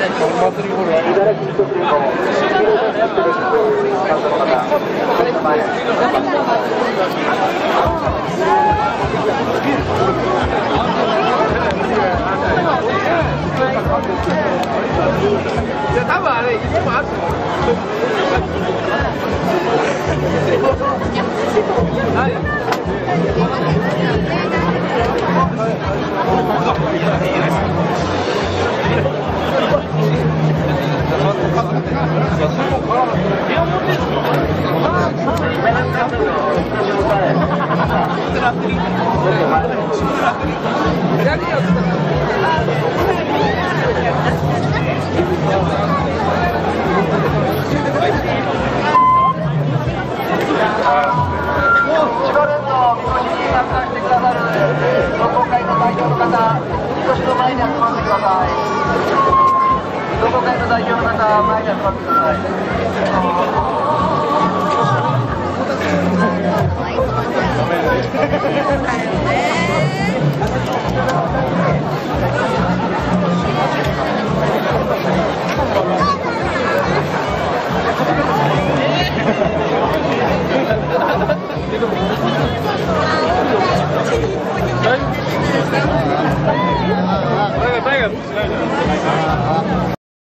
りホールは茨城一つでもいや多分あれいつもある。どこかの代表の方、前に集まってください。